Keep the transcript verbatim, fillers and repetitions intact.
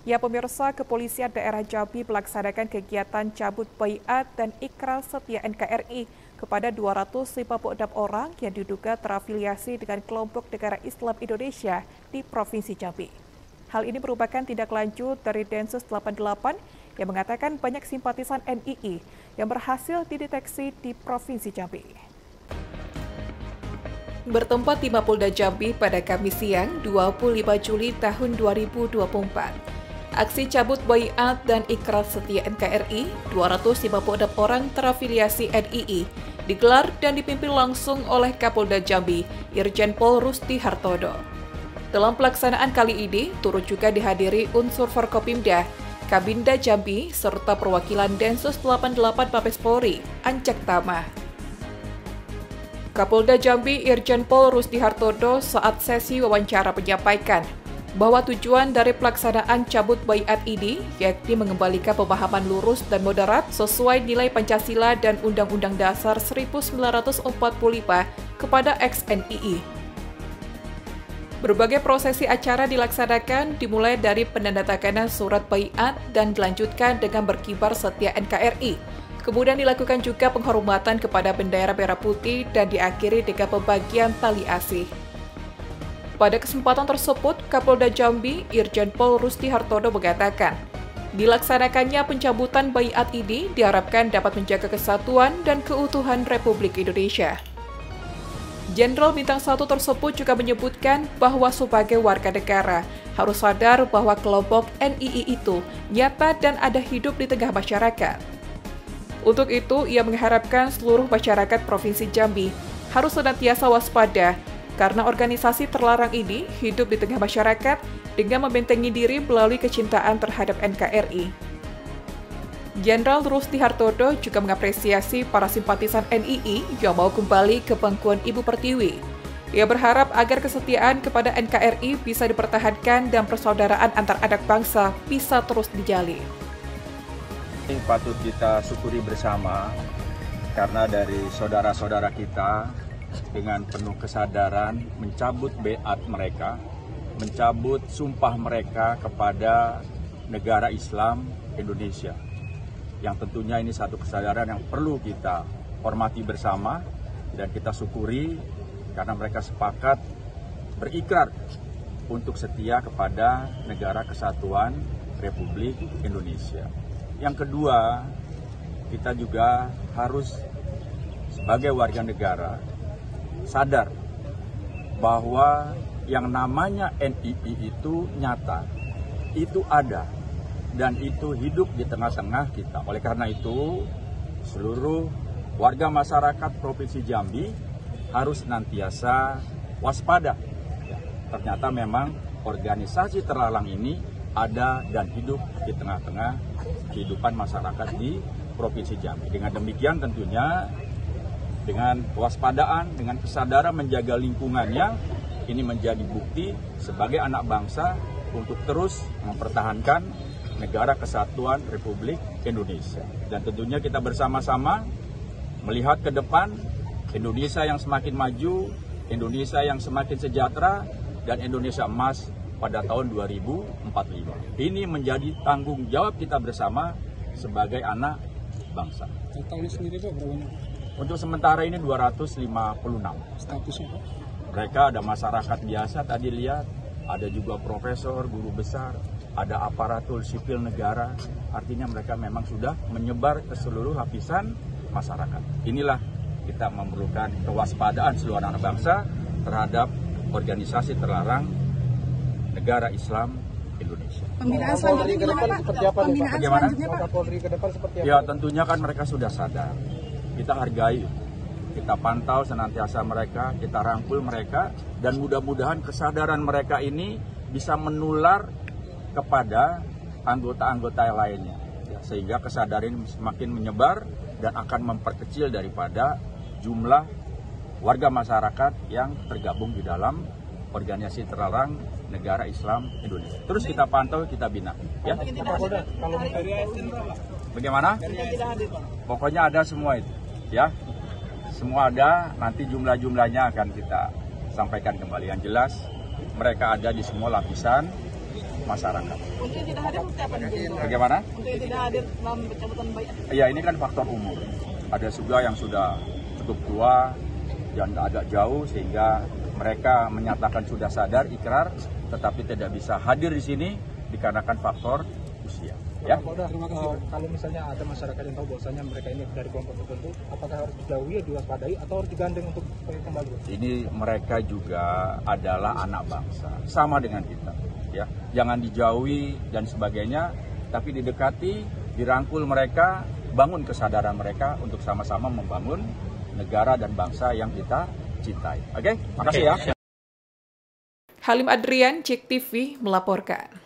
Ya pemirsa, Kepolisian Daerah Jambi melaksanakan kegiatan cabut baiat dan ikrar setia N K R I kepada dua ratus lima puluh enam orang yang diduga terafiliasi dengan kelompok negara Islam Indonesia di Provinsi Jambi. Hal ini merupakan tindak lanjut dari Densus delapan puluh delapan yang mengatakan banyak simpatisan N I I yang berhasil dideteksi di Provinsi Jambi. Bertempat di Mapolda Jambi pada Kamis siang dua puluh lima Juli tahun dua ribu dua puluh empat. Aksi cabut baiat dan ikrar setia N K R I dua ratus lima puluh enam orang terafiliasi N I I digelar dan dipimpin langsung oleh Kapolda Jambi, Irjen Pol Rusdi Hartodo. Dalam pelaksanaan kali ini, turut juga dihadiri unsur Forkopimda, Kabinda Jambi, serta perwakilan Densus delapan puluh delapan Mabes Polri, Ancak Tama. Kapolda Jambi Irjen Pol Rusdi Hartodo saat sesi wawancara menyampaikan bahwa tujuan dari pelaksanaan cabut baiat ini yakni mengembalikan pemahaman lurus dan moderat sesuai nilai Pancasila dan Undang-Undang Dasar seribu sembilan ratus empat puluh lima kepada ex N I I. Berbagai prosesi acara dilaksanakan dimulai dari penandatanganan surat baiat dan dilanjutkan dengan berkibar setia N K R I. Kemudian dilakukan juga penghormatan kepada bendera merah putih dan diakhiri dengan pembagian tali asih. Pada kesempatan tersebut, Kapolda Jambi, Irjen Pol Rusdi Hartodo mengatakan, dilaksanakannya pencabutan baiat ini diharapkan dapat menjaga kesatuan dan keutuhan Republik Indonesia. Jenderal Bintang satu tersebut juga menyebutkan bahwa sebagai warga negara harus sadar bahwa kelompok N I I itu nyata dan ada hidup di tengah masyarakat. Untuk itu, ia mengharapkan seluruh masyarakat Provinsi Jambi harus senantiasa waspada karena organisasi terlarang ini hidup di tengah masyarakat dengan membentengi diri melalui kecintaan terhadap N K R I. Jenderal Rusdi Hartodo juga mengapresiasi para simpatisan N I I yang mau kembali ke pangkuan Ibu Pertiwi. Ia berharap agar kesetiaan kepada N K R I bisa dipertahankan dan persaudaraan antar anak bangsa bisa terus dijalin. Ini patut kita syukuri bersama karena dari saudara-saudara kita dengan penuh kesadaran mencabut baiat mereka, mencabut sumpah mereka kepada negara Islam Indonesia. Yang tentunya ini satu kesadaran yang perlu kita hormati bersama dan kita syukuri karena mereka sepakat berikrar untuk setia kepada negara kesatuan Republik Indonesia. Yang kedua, kita juga harus sebagai warga negara sadar bahwa yang namanya N I I itu nyata, itu ada, dan itu hidup di tengah-tengah kita. Oleh karena itu, seluruh warga masyarakat Provinsi Jambi harus senantiasa waspada. Ya, ternyata memang organisasi terlarang ini ada dan hidup di tengah-tengah kehidupan masyarakat di Provinsi Jambi. Dengan demikian tentunya dengan kewaspadaan, dengan kesadaran menjaga lingkungannya, ini menjadi bukti sebagai anak bangsa untuk terus mempertahankan negara kesatuan Republik Indonesia. Dan tentunya kita bersama-sama melihat ke depan Indonesia yang semakin maju, Indonesia yang semakin sejahtera, dan Indonesia emas pada tahun dua ribu empat puluh lima. Ini menjadi tanggung jawab kita bersama sebagai anak bangsa. Totalnya sendiri Pak berapa? Untuk sementara ini dua ratus lima puluh enam. Statusnya Pak? Mereka ada masyarakat biasa tadi lihat, ada juga profesor, guru besar, ada aparatur sipil negara. Artinya mereka memang sudah menyebar ke seluruh lapisan masyarakat. Inilah kita memerlukan kewaspadaan seluruh anak bangsa terhadap organisasi terlarang negara Islam Indonesia. Pembinaan selanjutnya ke depan seperti apa nih Pak? Bagaimana? Kapolri ke depan seperti apa? Ya tentunya kan mereka sudah sadar. Kita hargai, kita pantau senantiasa mereka, kita rangkul mereka, dan mudah-mudahan kesadaran mereka ini bisa menular kepada anggota-anggota lainnya, ya, sehingga kesadaran semakin menyebar dan akan memperkecil daripada jumlah warga masyarakat yang tergabung di dalam organisasi terlarang negara Islam Indonesia. Terus kita pantau, kita bina. Ya. Bagaimana? Pokoknya ada semua itu. Ya, semua ada, nanti jumlah-jumlahnya akan kita sampaikan kembali. Yang jelas, mereka ada di semua lapisan masyarakat. Untuk yang tidak hadir seperti apa nih? Bagaimana? Untuk yang tidak hadir dalam pencabutan baiat. Ya, ini kan faktor umur. Ada juga yang sudah cukup tua dan agak jauh sehingga mereka menyatakan sudah sadar, ikrar, tetapi tidak bisa hadir di sini dikarenakan faktor usia. Ya. Kapolda, terima kasih. Uh, kalau misalnya ada masyarakat yang tahu bahwasanya mereka ini dari kelompok tertentu, apakah harus dijauhi, diwaspadai, atau harus digandeng untuk kembali? Ini mereka juga adalah anak bangsa, sama dengan kita. Ya, jangan dijauhi dan sebagainya, tapi didekati, dirangkul mereka, bangun kesadaran mereka untuk sama-sama membangun negara dan bangsa yang kita cintai. Oke, makasih ya. Halim Adrian, Cek T V melaporkan.